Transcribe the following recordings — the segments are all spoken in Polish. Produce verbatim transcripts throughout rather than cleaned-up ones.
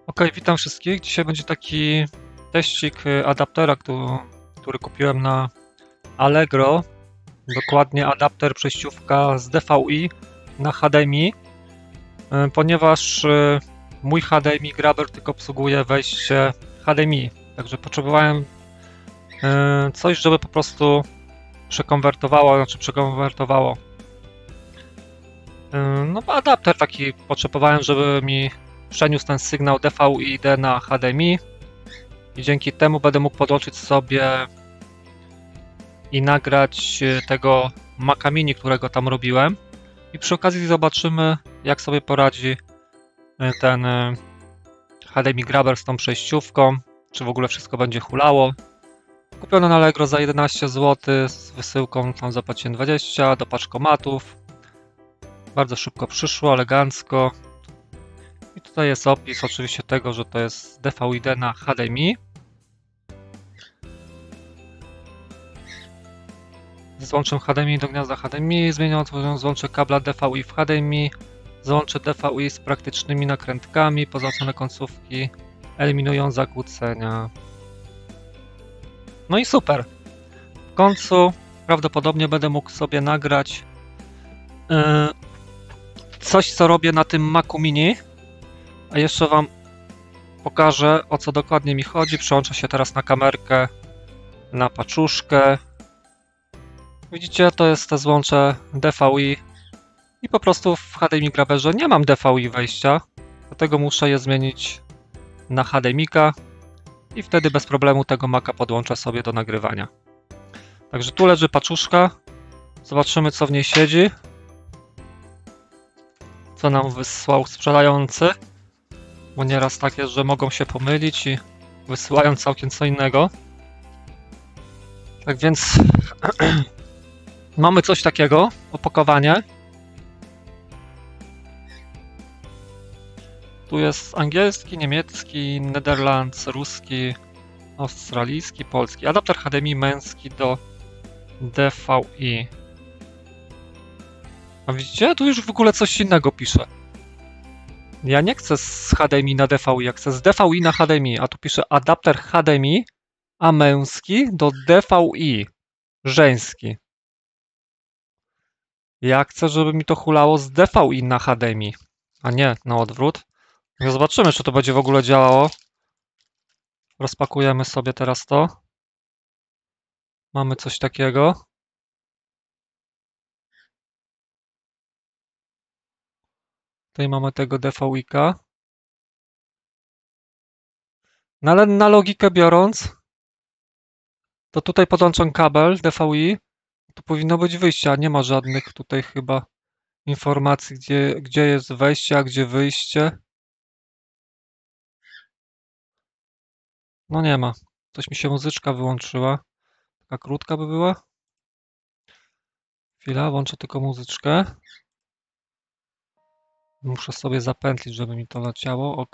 Ok, witam wszystkich. Dzisiaj będzie taki teścik adaptera, który, który kupiłem na Allegro. Dokładnie adapter przejściówka z D V I na H D M I, ponieważ mój H D M I Grabber tylko obsługuje wejście H D M I. Także potrzebowałem coś, żeby po prostu przekonwertowało, znaczy przekonwertowało. No adapter taki potrzebowałem, żeby mi przeniósł ten sygnał D V I D na H D M I i dzięki temu będę mógł podłączyć sobie i nagrać tego Maca Mini, którego tam robiłem, i przy okazji zobaczymy, jak sobie poradzi ten H D M I Grabber z tą przejściówką, czy w ogóle wszystko będzie hulało. Kupiono na Allegro za jedenaście złotych, z wysyłką tam zapłaciłem dwadzieścia do paczkomatów. Bardzo szybko przyszło, elegancko. I tutaj jest opis oczywiście tego, że to jest D V I D na H D M I. Złączę H D M I do gniazda H D M I, zmieniam, złączę kabla D V I w H D M I, złączę D V I z praktycznymi nakrętkami, pozacone końcówki eliminują zakłócenia. No i super. W końcu prawdopodobnie będę mógł sobie nagrać yy, coś, co robię na tym Macu Mini. A jeszcze wam pokażę, o co dokładnie mi chodzi. Przełączę się teraz na kamerkę, na paczuszkę. Widzicie, to jest te złącze D V I i po prostu w H D M I Grabberze nie mam D V I wejścia, dlatego muszę je zmienić na H D M I-ka i wtedy bez problemu tego Maca podłączę sobie do nagrywania. Także tu leży paczuszka. Zobaczymy, co w niej siedzi. Co nam wysłał sprzedający. Bo nieraz tak jest, że mogą się pomylić i wysyłają całkiem co innego. Tak więc mamy coś takiego, opakowanie. Tu jest angielski, niemiecki, Netherlands, ruski, australijski, polski. Adapter H D M I męski do D V I. A widzicie? Tu już w ogóle coś innego pisze. Ja nie chcę z H D M I na D V I, ja chcę z D V I na H D M I, a tu pisze adapter H D M I, a męski do D V I, żeński. Ja chcę, żeby mi to hulało z D V I na H D M I, a nie na odwrót. No zobaczymy, czy to będzie w ogóle działało. Rozpakujemy sobie teraz to. Mamy coś takiego. Tutaj mamy tego D V I-ka. No ale na logikę biorąc, to tutaj podłączam kabel D V I. Tu powinno być wyjście, a nie ma żadnych tutaj chyba informacji, gdzie, gdzie jest wejście, a gdzie wyjście. No nie ma. Coś mi się muzyczka wyłączyła. Taka krótka by była. Chwila, włączę tylko muzyczkę. Muszę sobie zapętlić, żeby mi to leciało. Ok.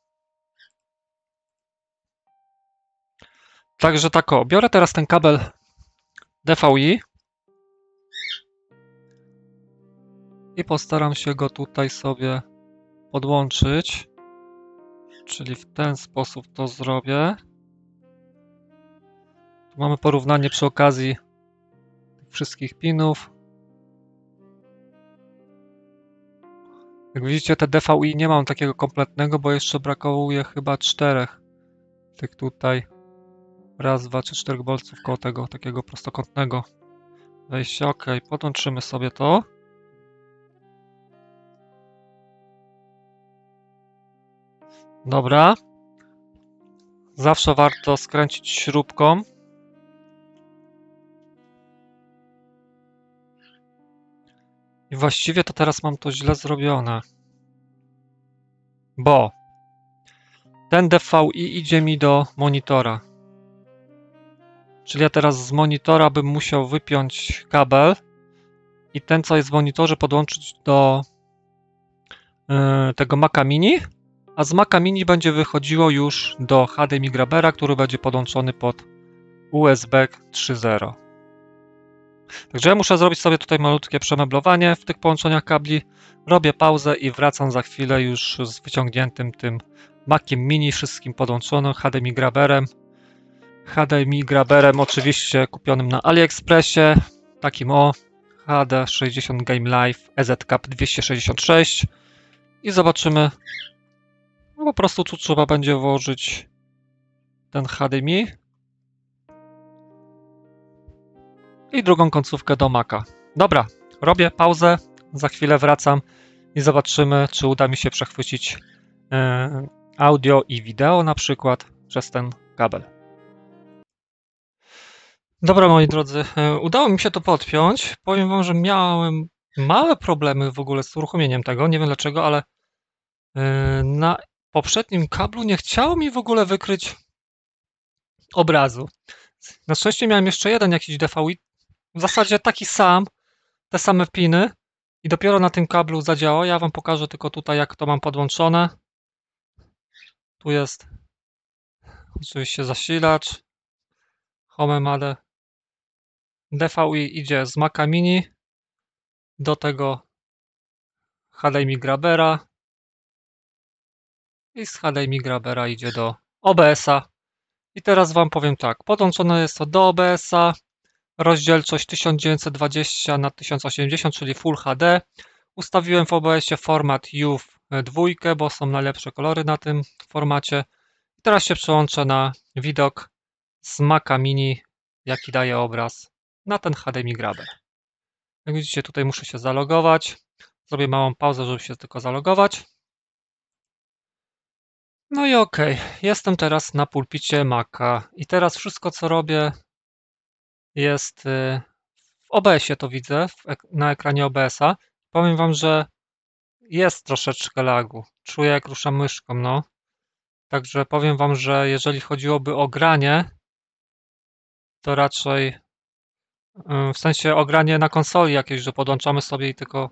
Także tak o, biorę teraz ten kabel D V I i postaram się go tutaj sobie podłączyć. Czyli w ten sposób to zrobię. Tu mamy porównanie przy okazji wszystkich pinów. Jak widzicie, te D V I nie mam takiego kompletnego, bo jeszcze brakuje chyba czterech tych tutaj. Raz, dwa, trzy, czterech bolców koło tego takiego prostokątnego wejścia. Ok, podłączymy sobie to. Dobra. Zawsze warto skręcić śrubką. I właściwie to teraz mam to źle zrobione. Bo ten D V I idzie mi do monitora. Czyli ja teraz z monitora bym musiał wypiąć kabel i ten, co jest w monitorze, podłączyć do yy, tego Maca Mini, a z Maca Mini będzie wychodziło już do H D M I Grabbera, który będzie podłączony pod U S B trzy zero. Także ja muszę zrobić sobie tutaj malutkie przemeblowanie w tych połączeniach kabli. Robię pauzę i wracam za chwilę już z wyciągniętym tym Maciem Mini, wszystkim podłączonym, H D M I graberem. H D M I graberem oczywiście kupionym na AliExpressie, takim o H D sześćdziesiąt Game Live E Z Cap dwieście sześćdziesiąt sześć i zobaczymy, no po prostu tu trzeba będzie włożyć ten H D M I i drugą końcówkę do Maca. Dobra, robię pauzę, za chwilę wracam i zobaczymy, czy uda mi się przechwycić e, audio i wideo na przykład przez ten kabel. Dobra, moi drodzy, e, udało mi się to podpiąć. Powiem wam, że miałem małe problemy w ogóle z uruchomieniem tego, nie wiem dlaczego, ale e, na poprzednim kablu nie chciało mi w ogóle wykryć obrazu. Na szczęście miałem jeszcze jeden jakiś D V I, w zasadzie taki sam, te same piny i dopiero na tym kablu zadziała. Ja wam pokażę tylko tutaj, jak to mam podłączone. Tu jest oczywiście zasilacz, HomeMade. D V I idzie z Maca Mini do tego H D M I grabera i z H D M I grabera idzie do O B S-a. I teraz wam powiem tak, podłączone jest to do O B S-a, rozdzielczość tysiąc dziewięćset dwadzieścia na tysiąc osiemdziesiąt, czyli Full H D. Ustawiłem w O B S-ie format U W dwa, bo są najlepsze kolory na tym formacie. I teraz się przełączę na widok z Maca Mini, jaki daje obraz na ten H D M I graber. Jak widzicie, tutaj muszę się zalogować. Zrobię małą pauzę, żeby się tylko zalogować. No i ok, jestem teraz na pulpicie Maca i teraz wszystko, co robię, jest w O B S-ie, to widzę, na ekranie O B S-a. Powiem wam, że jest troszeczkę lagu. Czuję, jak ruszam myszką, no. Także powiem wam, że jeżeli chodziłoby o granie, to raczej w sensie o granie na konsoli jakieś, że podłączamy sobie i tylko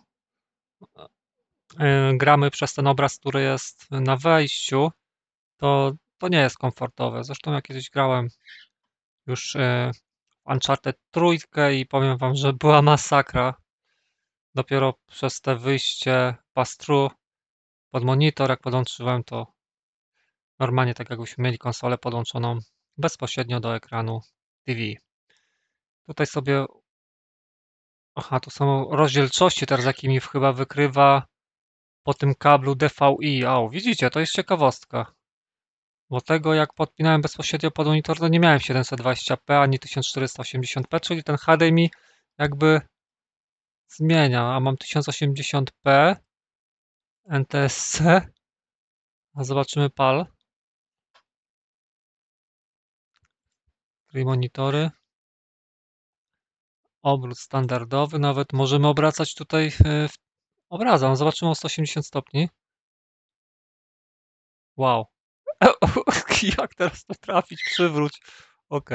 gramy przez ten obraz, który jest na wejściu, to, to nie jest komfortowe. Zresztą jak kiedyś grałem już w Uncharted trójkę i powiem wam, że była masakra. Dopiero przez te wyjście pass-through pod monitor, jak podłączyłem, to normalnie tak jakbyśmy mieli konsolę podłączoną bezpośrednio do ekranu T V. Tutaj sobie... Aha, tu są rozdzielczości teraz, jakimi chyba wykrywa po tym kablu D V I. O, widzicie, to jest ciekawostka. Bo tego, jak podpinałem bezpośrednio pod monitor, to nie miałem siedemset dwadzieścia p ani tysiąc czterysta osiemdziesiąt p, czyli ten H D M I jakby zmienia, a mam tysiąc osiemdziesiąt p N T S C, a zobaczymy P A L, czyli monitory, obrót standardowy, nawet możemy obracać tutaj w obrazem, zobaczymy o sto osiemdziesiąt stopni. Wow, jak teraz to trafić, przywróć, ok.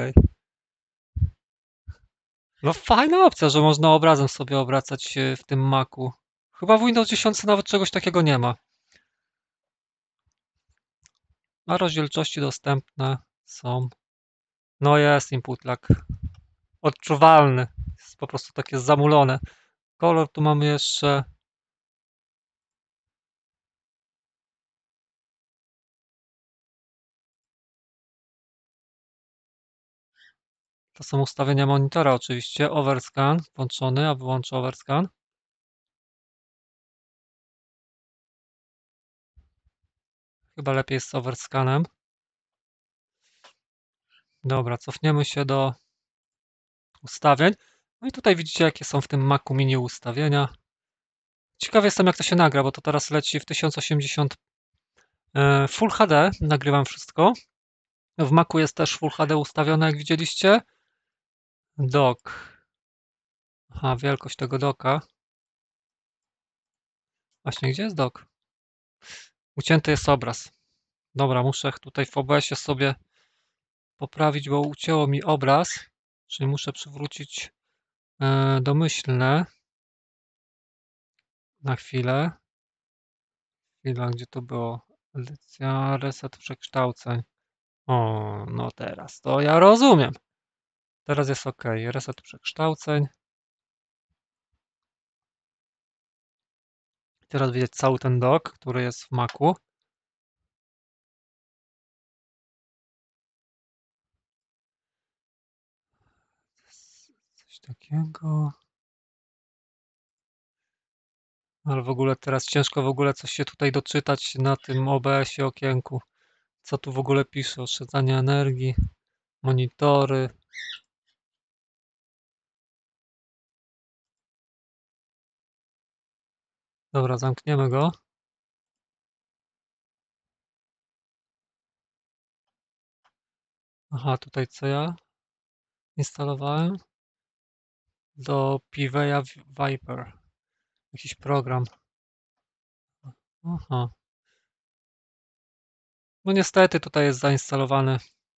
No fajna opcja, że można obrazem sobie obracać w tym Macu. Chyba w Windows dziesięć nawet czegoś takiego nie ma. A rozdzielczości dostępne są. No jest input lag. Odczuwalny. Jest po prostu takie zamulone. Kolor tu mamy jeszcze. To są ustawienia monitora oczywiście. Overscan włączony, a wyłączę overscan. Chyba lepiej jest z overscanem. Dobra, cofniemy się do ustawień. No i tutaj widzicie, jakie są w tym Macu Mini ustawienia. Ciekawy jestem, jak to się nagra, bo to teraz leci w tysiąc osiemdziesiąt Full H D. Nagrywam wszystko. W Macu jest też Full H D ustawione, jak widzieliście. Dock. Aha, wielkość tego docka. Właśnie, gdzie jest dock? Ucięty jest obraz. Dobra, muszę tutaj w O B S-ie sobie poprawić, bo ucięło mi obraz. Czyli muszę przywrócić e, domyślne. Na chwilę. Chwila, gdzie to było? Edycja, reset przekształceń. O, no teraz to ja rozumiem. Teraz jest ok. Reset przekształceń. Teraz widać cały ten dock, który jest w Macu. takiego. Ale w ogóle teraz ciężko w ogóle coś się tutaj doczytać na tym O B S-ie okienku. Co tu w ogóle pisze? Oszczędzanie energii, monitory. Dobra, zamkniemy go. Aha, tutaj co ja instalowałem? Do Piveya Viper. Jakiś program. Aha. No niestety tutaj jest zainstalowany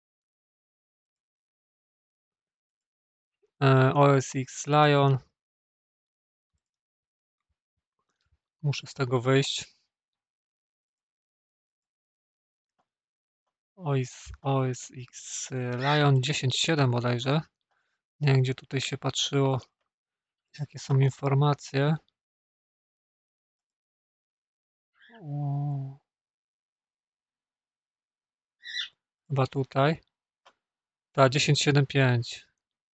e, O S X Lion. Muszę z tego wyjść. O S, O S X Lion dziesięć siedem bodajże. Nie wiem, gdzie tutaj się patrzyło, jakie są informacje. O, chyba tutaj. Ta dziesięć siedem pięć.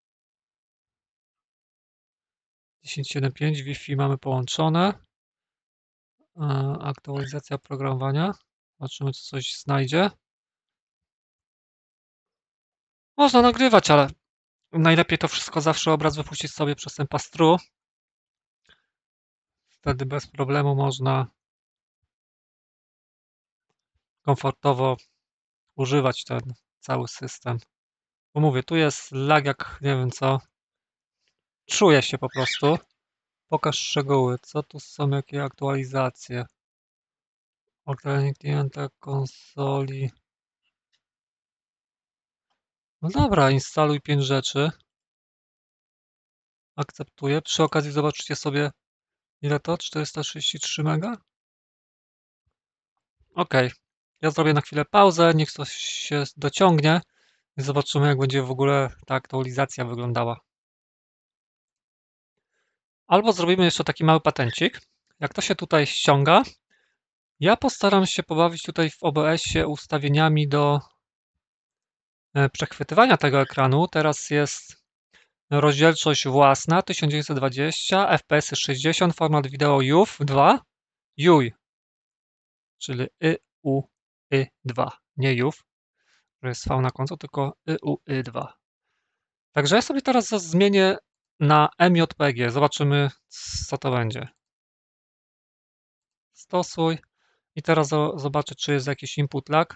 dziesięć siedem pięć Wi-Fi mamy połączone. E, aktualizacja oprogramowania. Zobaczymy, czy coś znajdzie. Można nagrywać, ale najlepiej to wszystko zawsze obraz wypuścić sobie przez ten pass-through. Wtedy bez problemu można komfortowo używać ten cały system. Bo mówię, tu jest lag jak nie wiem co. Czuję się po prostu. Pokaż szczegóły. Co tu są, jakie aktualizacje? Ograniczenie klienta konsoli. No dobra, instaluj pięć rzeczy. Akceptuję. Przy okazji zobaczcie sobie, ile to? czterysta trzydzieści trzy mega? Ok. Ja zrobię na chwilę pauzę, niech coś się dociągnie i zobaczymy, jak będzie w ogóle ta aktualizacja wyglądała. Albo zrobimy jeszcze taki mały patencik. Jak to się tutaj ściąga, ja postaram się pobawić tutaj w O B S-ie ustawieniami do e, przechwytywania tego ekranu. Teraz jest rozdzielczość własna tysiąc dziewięćset dwadzieścia, F P S sześćdziesiąt, format wideo U F dwa, U I, czyli I U I dwa, nie U F, że jest V na końcu, tylko I U I dwa. Także ja sobie teraz zmienię na M J P G. Zobaczymy, co to będzie. Stosuj. I teraz zobaczę, czy jest jakiś input lag.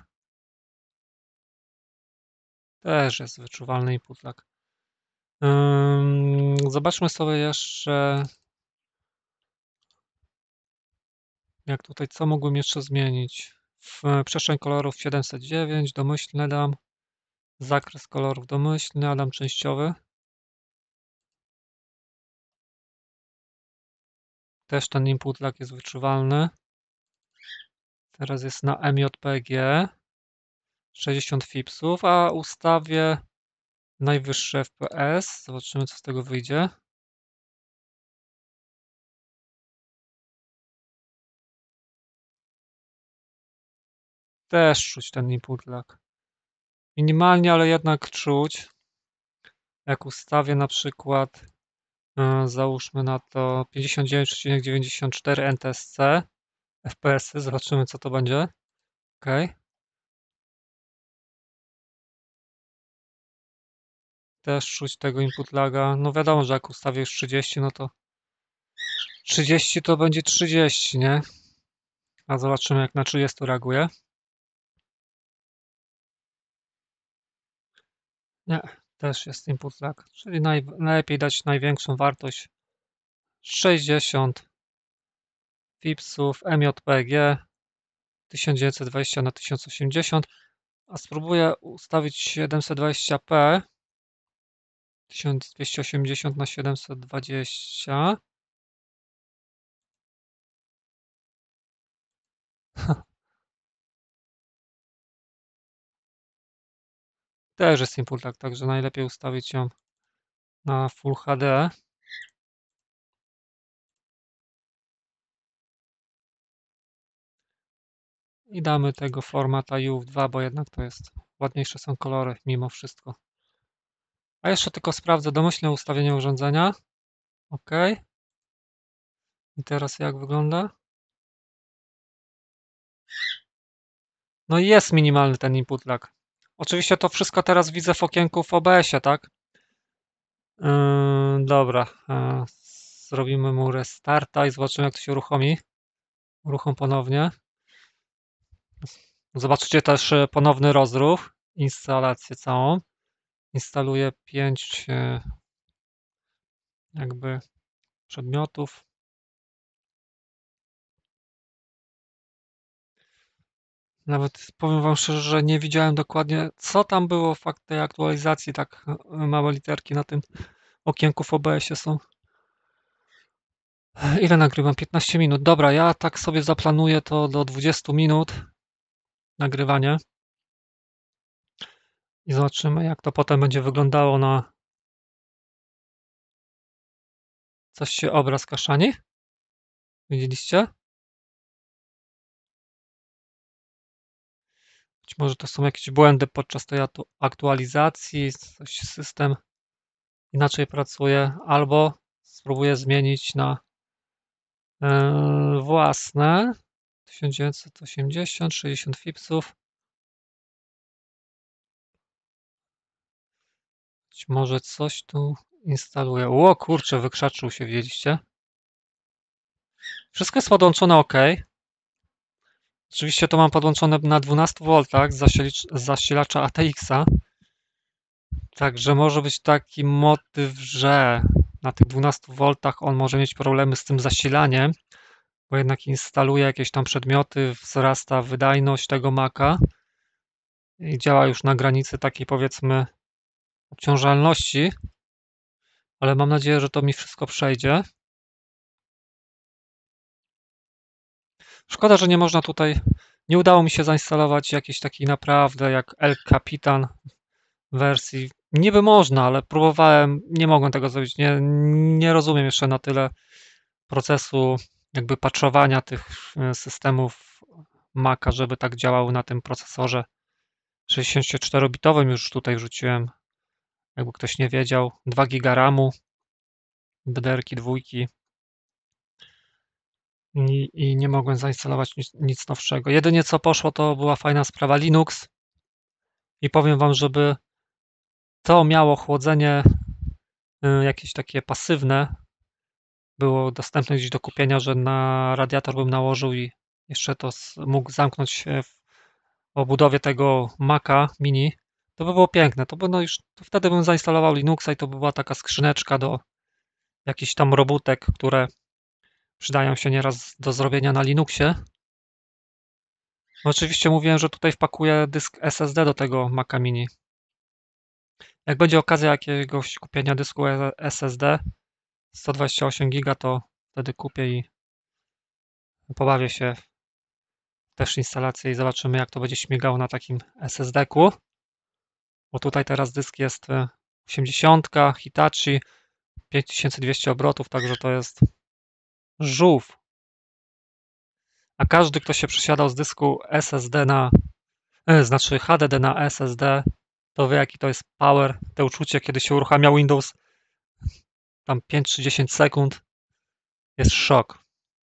Też jest wyczuwalny input lag. Zobaczmy sobie jeszcze, jak tutaj, co mogłem jeszcze zmienić. W przestrzeń kolorów siedemset dziewięć, domyślny dam. Zakres kolorów domyślny, a dam częściowy. Też ten input lag jest wyczuwalny. Teraz jest na M J P G. sześćdziesiąt fipsów, a ustawię najwyższy F P S. Zobaczymy, co z tego wyjdzie. Też czuć ten input lag. Minimalnie, ale jednak czuć. Jak ustawię na przykład, yy, załóżmy na to pięćdziesiąt dziewięć przecinek dziewięćdziesiąt cztery N T S C F P S-y, zobaczymy, co to będzie. OK. Też czuć tego input laga. No wiadomo, że jak ustawię już trzydzieści, no to trzydzieści to będzie trzydzieści, nie? A zobaczymy, jak na trzydzieści reaguje. Nie, też jest input lag, czyli naj, najlepiej dać największą wartość sześćdziesiąt fipsów M J P G tysiąc dziewięćset dwadzieścia na tysiąc osiemdziesiąt, a spróbuję ustawić siedemset dwadzieścia p tysiąc dwieście osiemdziesiąt na siedemset dwadzieścia. Też jest input lag, także najlepiej ustawić ją na Full H D. I damy tego formata U F dwa, bo jednak to jest ładniejsze są kolory mimo wszystko. A jeszcze tylko sprawdzę domyślne ustawienie urządzenia. OK. I teraz jak wygląda? No i jest minimalny ten input lag. Oczywiście to wszystko teraz widzę w okienku w O B S-ie, tak? Yy, dobra. Yy, zrobimy mu restarta i zobaczymy, jak to się uruchomi. Uruchom ponownie. Zobaczycie też ponowny rozruch. Instalację całą. Instaluję pięć yy, jakby przedmiotów. Nawet powiem wam szczerze, że nie widziałem dokładnie, co tam było w tej aktualizacji. Tak małe literki na tym okienku w O B S-ie są. Ile nagrywam? piętnaście minut. Dobra, ja tak sobie zaplanuję to do dwudziestu minut nagrywanie i zobaczymy, jak to potem będzie wyglądało na... Coś się obraz kaszani? Widzieliście? Być może to są jakieś błędy podczas tej aktualizacji, coś system inaczej pracuje, albo spróbuję zmienić na yy, własne tysiąc dziewięćset osiemdziesiąt, sześćdziesiąt fipsów. Być może coś tu instaluję. Ło kurczę, wykrzaczył się, widzieliście? Wszystko jest podłączone OK. Oczywiście to mam podłączone na dwunastu woltach z zasilacza A T X-a. Także może być taki motyw, że na tych dwunastu woltach on może mieć problemy z tym zasilaniem, bo jednak instaluje jakieś tam przedmioty, wzrasta wydajność tego Maca i działa już na granicy takiej, powiedzmy, obciążalności, ale mam nadzieję, że to mi wszystko przejdzie. Szkoda, że nie można tutaj, nie udało mi się zainstalować jakiejś takiej naprawdę jak El Capitan wersji. Niby można, ale próbowałem, nie mogłem tego zrobić. Nie, nie rozumiem jeszcze na tyle procesu jakby patchowania tych systemów Maca, żeby tak działały na tym procesorze sześćdziesięcioczterobitowym. Już tutaj wrzuciłem, jakby ktoś nie wiedział, dwa giga ramu, D D R-ki dwójki. I, I nie mogłem zainstalować nic, nic nowszego. Jedynie co poszło, to była fajna sprawa Linux. I powiem wam, żeby to miało chłodzenie jakieś takie pasywne, było dostępne gdzieś do kupienia, że na radiator bym nałożył i jeszcze to mógł zamknąć się w obudowie tego Maca Mini, to by było piękne. To by no już, to wtedy bym zainstalował Linuxa i to by była taka skrzyneczka do jakichś tam robótek, które przydają się nieraz do zrobienia na Linuxie. No oczywiście mówiłem, że tutaj wpakuję dysk S S D do tego Maca Mini. Jak będzie okazja jakiegoś kupienia dysku S S D sto dwadzieścia osiem giga, to wtedy kupię i pobawię się też instalację i zobaczymy, jak to będzie śmigało na takim S S D-ku. Bo tutaj teraz dysk jest osiemdziesiąt, Hitachi, pięć tysięcy dwieście obrotów, także to jest żółw. A każdy, kto się przesiadał z dysku S S D na, e, znaczy H D D na S S D, to wie, jaki to jest power, to uczucie, kiedy się uruchamia Windows tam pięć czy dziesięć sekund, jest szok.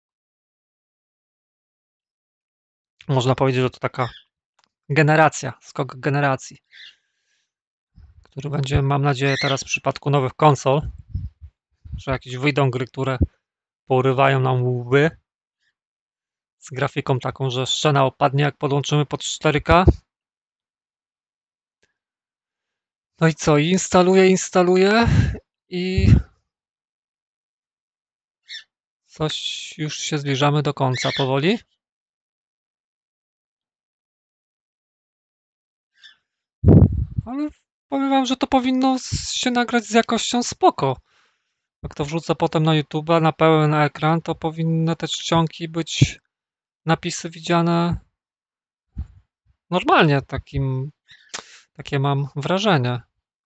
Można powiedzieć, że to taka generacja, skok generacji, który będzie, mam nadzieję, teraz w przypadku nowych konsol, że jakieś wyjdą gry, które pourywają nam łby z grafiką taką, że szczena opadnie, jak podłączymy pod cztery K. No i co? Instaluję, instaluję i coś już się zbliżamy do końca powoli. Ale powiem wam, że to powinno się nagrać z jakością spoko. Jak to wrzucę potem na YouTube na pełen ekran, to powinny te czcionki być, napisy widziane normalnie. Takim, takie mam wrażenie.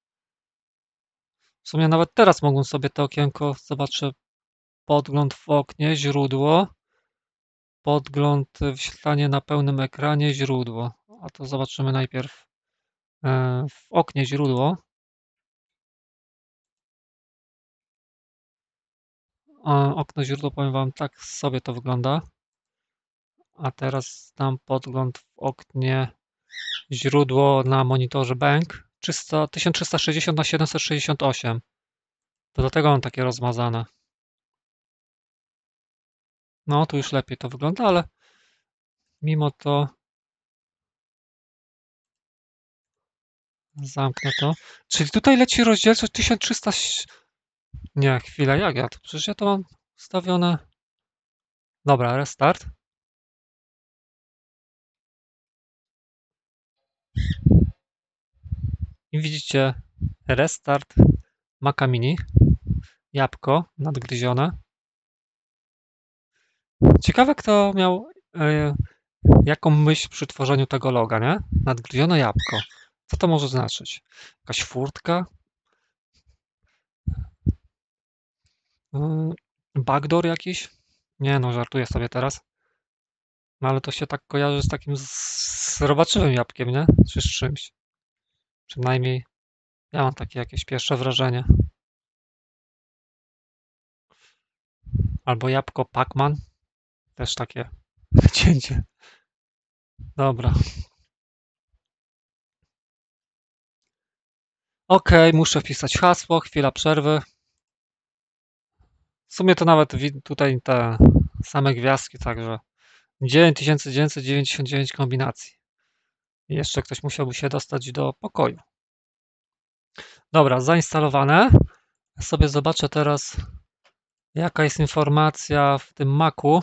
W sumie nawet teraz mogłem sobie to okienko, zobaczę, podgląd w oknie, źródło, podgląd, wyświetlanie na pełnym ekranie, źródło. A to zobaczymy najpierw w oknie źródło. O, okno źródło, powiem wam, tak sobie to wygląda. A teraz dam podgląd w oknie źródło na monitorze Bank. tysiąc trzysta sześćdziesiąt na siedemset sześćdziesiąt osiem. To dlatego mam takie rozmazane. No, tu już lepiej to wygląda, ale mimo to zamknę to. Czyli tutaj leci rozdzielczość tysiąc trzysta... Nie, chwila, jak ja to? Przecież ja to mam ustawione... Dobra, restart. I widzicie restart Maca Mini. Jabłko nadgryzione. Ciekawe, kto miał y, jaką myśl przy tworzeniu tego loga, nie? Nadgryzione jabłko. Co to może znaczyć? Jakaś furtka? Y, backdoor jakiś? Nie no, żartuję sobie teraz. No ale to się tak kojarzy z takim z, z robaczywym jabłkiem, nie? Czy z czymś. Przynajmniej ja mam takie jakieś pierwsze wrażenie. Albo jabłko Pac-Man. Też takie cięcie. Dobra. Ok, muszę wpisać hasło, chwila przerwy. W sumie to nawet tutaj te same gwiazdki, także dziewięć tysięcy dziewięćset dziewięćdziesiąt dziewięć kombinacji. I jeszcze ktoś musiałby się dostać do pokoju. Dobra, zainstalowane. Ja sobie zobaczę teraz, jaka jest informacja w tym Macu.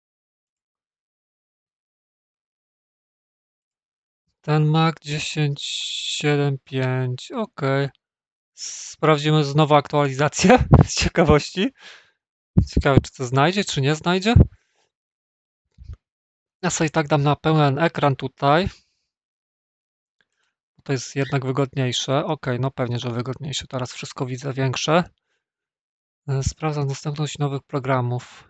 Ten Mac dziesięć siedem pięć, ok. Sprawdzimy znowu aktualizację z ciekawości. Ciekawe, czy to znajdzie, czy nie znajdzie. Ja sobie tak dam na pełen ekran tutaj. To jest jednak wygodniejsze. Ok, no pewnie, że wygodniejsze. Teraz wszystko widzę większe. Sprawdzam dostępność nowych programów.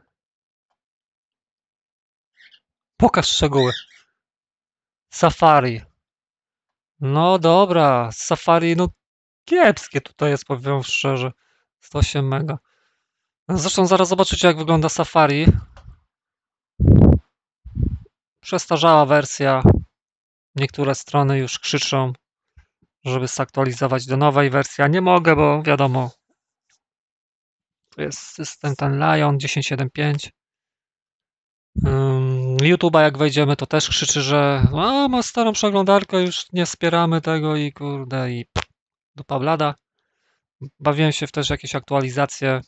Pokaż szczegóły. Safari. No dobra, Safari, no kiepskie tutaj jest, powiem szczerze. sto osiem mega. Zresztą zaraz zobaczycie, jak wygląda Safari. Przestarzała wersja. Niektóre strony już krzyczą, żeby zaktualizować do nowej wersji. Ja nie mogę, bo wiadomo, to jest system ten Lion dziesięć siedem pięć. Um, YouTube'a jak wejdziemy, to też krzyczy, że a, ma starą przeglądarkę, już nie wspieramy tego i kurde, i pff, dupa blada. Bawiłem się w też jakieś aktualizacje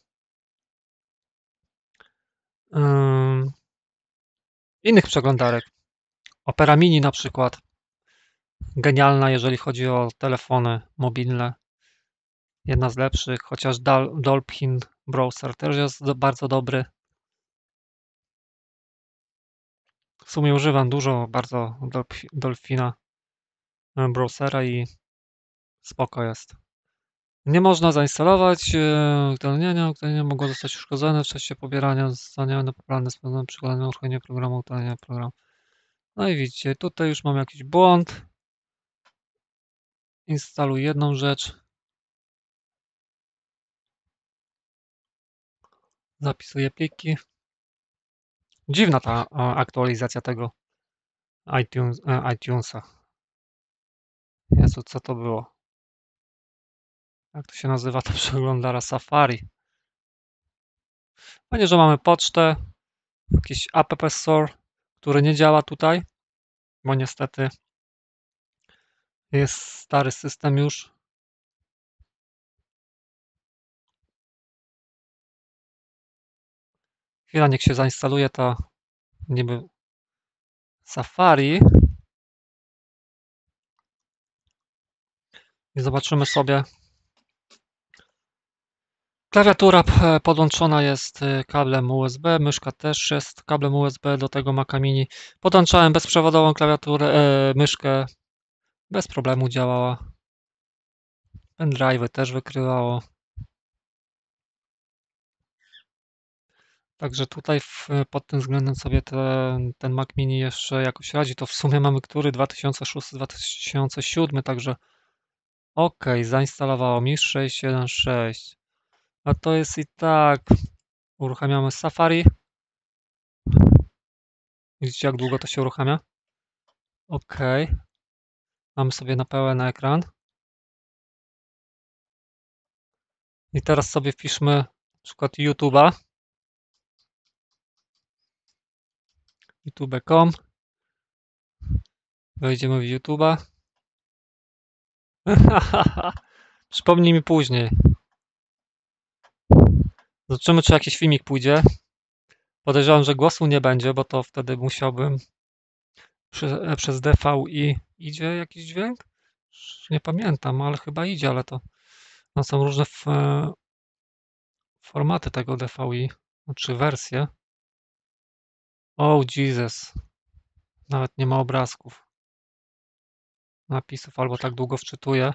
um, innych przeglądarek. Opera Mini na przykład. Genialna, jeżeli chodzi o telefony mobilne. Jedna z lepszych, chociaż Dol Dolphin Browser też jest bardzo dobry. W sumie używam dużo bardzo Dolph Dolphina Browsera i spoko jest. Nie można zainstalować utajnienia, utajnienia mogło zostać uszkodzone w czasie pobierania, zostanie poprawne z pewnym przykładem na uruchomienie programu, utajnienia programu. No i widzicie, tutaj już mam jakiś błąd. Instaluj jedną rzecz. Zapisuję pliki. Dziwna ta aktualizacja tego iTunes, iTunesa. Jezu, co to było? Jak to się nazywa ta przeglądara Safari? Fajnie, że mamy pocztę, jakiś App Store, który nie działa tutaj, bo niestety jest stary system już. Chwila, niech się zainstaluje to niby Safari i zobaczymy sobie. Klawiatura podłączona jest kablem U S B, myszka też jest kablem U S B do tego Maca Mini. Podłączałem bezprzewodową klawiaturę, e, myszkę, bez problemu działała. Pendrive'y też wykrywało. Także tutaj w, pod tym względem sobie ten, ten Mac Mini jeszcze jakoś radzi. To w sumie mamy który? dwa tysiące szósty dwa tysiące siódmy, także ok, zainstalowało mi sześć jeden sześć. A to jest i tak Uruchamiamy Safari. Widzicie, jak długo to się uruchamia? OK. Mamy sobie na pełen ekran. I teraz sobie wpiszmy na przykład YouTube'a. youtube kropka com. Wejdziemy w YouTube'a. Przypomnij mi później. Zobaczymy, czy jakiś filmik pójdzie. Podejrzewam, że głosu nie będzie, bo to wtedy musiałbym przy, przez D V I. Idzie jakiś dźwięk? Nie pamiętam, ale chyba idzie, ale to no, są różne f, formaty tego D V I, czy wersje. Oh Jesus. Nawet nie ma obrazków. Napisów, albo tak długo wczytuję.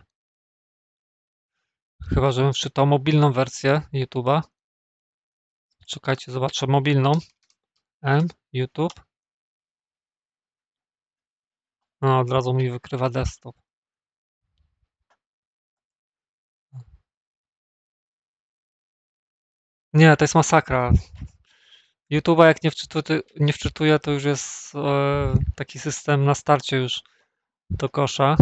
Chyba, żebym wczytał mobilną wersję YouTube'a. Czekajcie, zobaczę mobilną. M, YouTube. No, od razu mi wykrywa desktop. Nie, to jest masakra. YouTube'a jak nie wczytuję, nie wczytuję, to już jest e, taki system na starcie już do kosza.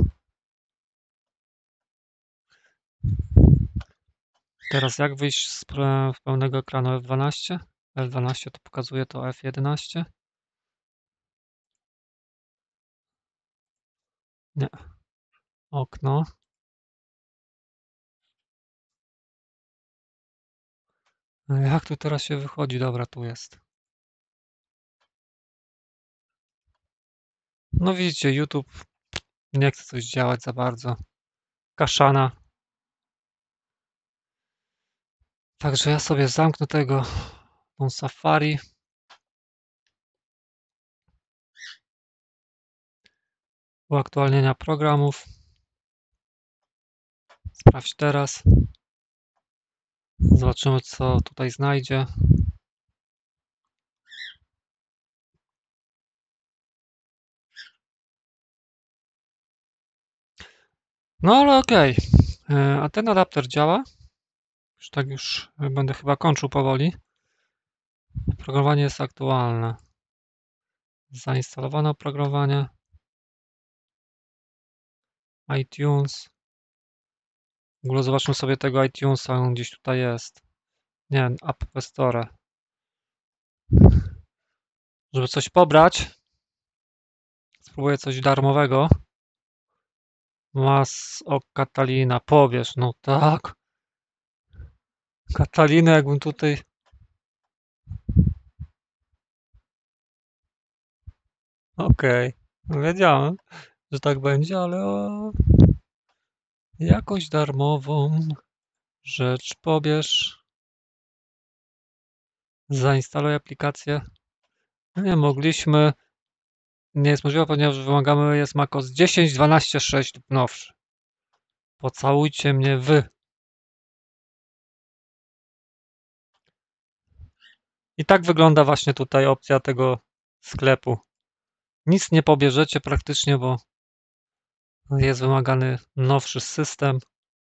Teraz jak wyjść z pełnego ekranu F dwanaście? F dwanaście to pokazuje to F jedenaście. Nie. Okno. Jak tu teraz się wychodzi? Dobra, tu jest. No widzicie, YouTube nie chce coś działać za bardzo. Kaszana. Także ja sobie zamknę tego, tą Safari. Uaktualnienia programów. Sprawdź teraz. Zobaczymy, co tutaj znajdzie. No ale okej. Okay. A ten adapter działa? Już tak już będę chyba kończył powoli. Oprogramowanie jest aktualne. Zainstalowane oprogramowanie. iTunes. W ogóle zobaczmy sobie tego iTunesa, on gdzieś tutaj jest. Nie, App Store. Żeby coś pobrać, spróbuję coś darmowego. Mas o Catalina, powiesz, no tak. Catalina, jakbym tutaj... Okej, okay. No wiedziałem, że tak będzie, ale o... jakąś darmową rzecz pobierz. Zainstaluj aplikację. Nie mogliśmy. Nie jest możliwe, ponieważ wymagamy jest macOS dziesięć, dwanaście, sześć lub nowszy. Pocałujcie mnie wy. I tak wygląda właśnie tutaj opcja tego sklepu. Nic nie pobierzecie praktycznie, bo jest wymagany nowszy system.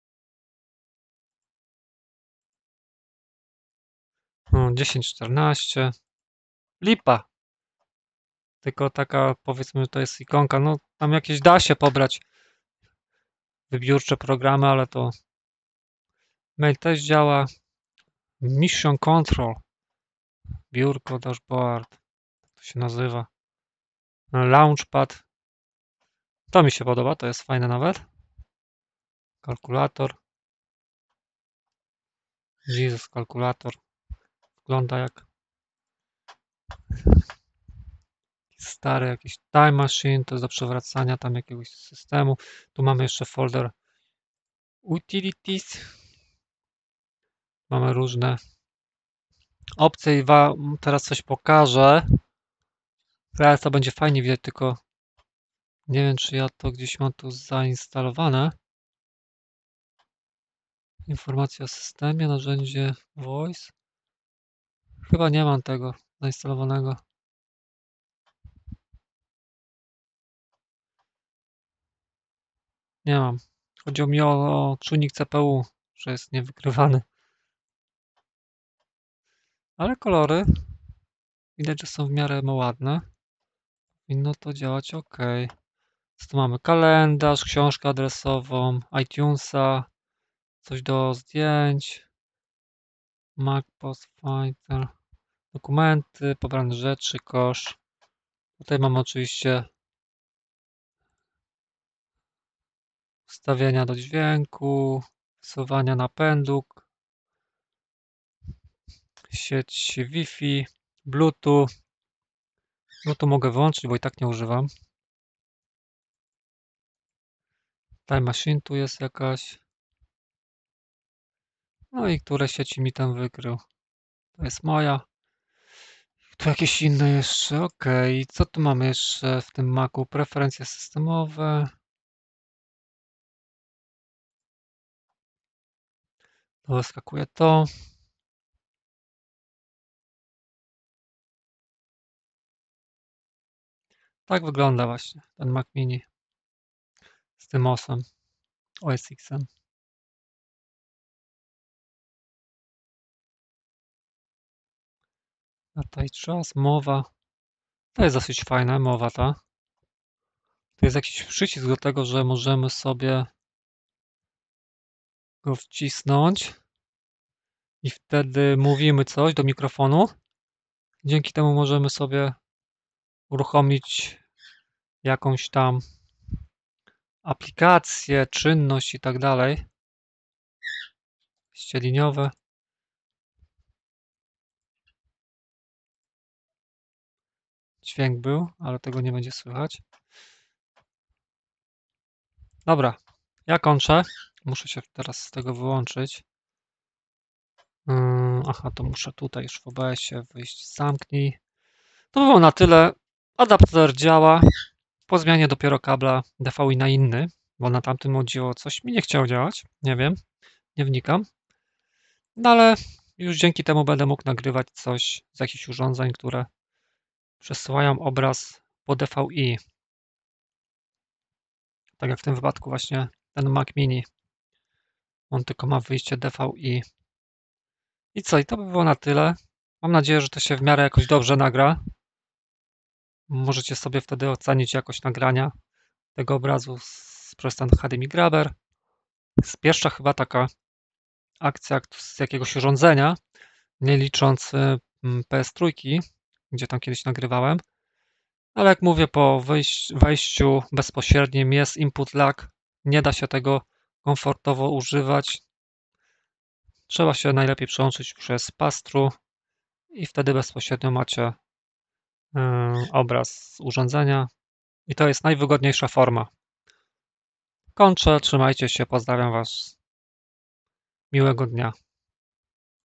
dziesięć, czternaście. Lipa. Tylko taka, powiedzmy, to jest ikonka. No tam jakieś da się pobrać wybiórcze programy, ale to mail też działa. Mission Control. Biurko, dashboard. Jak to się nazywa? Launchpad. To mi się podoba, to jest fajne nawet. Kalkulator. Jesus, kalkulator. Wygląda jak stary jakiś time machine, to jest do przewracania tam jakiegoś systemu. Tu mamy jeszcze folder utilities. Mamy różne opcje i wam teraz coś pokażę. Teraz to będzie fajnie widać, tylko nie wiem, czy ja to gdzieś mam tu zainstalowane. Informacja o systemie, narzędzie voice. Chyba nie mam tego zainstalowanego. Nie mam. Chodziło mi o, o czujnik C P U, że jest niewykrywany. Ale kolory widać, że są w miarę ładne. Powinno to działać ok. Co tu mamy? Kalendarz, książkę adresową, iTunesa, coś do zdjęć, Mac Post Finder, dokumenty, pobrane rzeczy, kosz. Tutaj mamy oczywiście ustawienia do dźwięku, wsuwania napędu, sieć Wi-Fi, Bluetooth. No to mogę włączyć, bo i tak nie używam. Time Machine tu jest jakaś. No i które sieci mi tam wykrył. To jest moja. Tu jakieś inne jeszcze. Ok. Co tu mamy jeszcze w tym Macu? Preferencje systemowe. To wyskakuje to. Tak wygląda właśnie ten Mac Mini z tym osem, O S X-em. Data i czas, mowa. To jest dosyć fajne, mowa ta. Tu jest jakiś przycisk do tego, że możemy sobie go wcisnąć i wtedy mówimy coś do mikrofonu. Dzięki temu możemy sobie uruchomić jakąś tam aplikację, czynność i tak dalej. Ścieliniowe. Dźwięk był, ale tego nie będzie słychać. Dobra, ja kończę. Muszę się teraz z tego wyłączyć. Yy, aha, to muszę tutaj już w O B S-ie wyjść. Zamknij. To było na tyle. Adapter działa. Po zmianie dopiero kabla D V I na inny, bo na tamtym modziło coś mi nie chciało działać. Nie wiem, nie wnikam. No ale już dzięki temu będę mógł nagrywać coś z jakichś urządzeń, które przesyłają obraz po D V I. Tak jak w tym wypadku właśnie ten Mac Mini. On tylko ma wyjście D V I. I co? I to by było na tyle. Mam nadzieję, że to się w miarę jakoś dobrze nagra. Możecie sobie wtedy ocenić jakość nagrania tego obrazu z, przez ten H D M I Grabber. Jest pierwsza chyba taka akcja z jakiegoś urządzenia, nie licząc P S trzy, gdzie tam kiedyś nagrywałem. Ale jak mówię, po wyjś wejściu bezpośrednim jest input lag. Nie da się tego komfortowo używać. Trzeba się najlepiej przełączyć przez pass-through i wtedy bezpośrednio macie yy, obraz z urządzenia. I to jest najwygodniejsza forma. Kończę, trzymajcie się, pozdrawiam Was. Miłego dnia.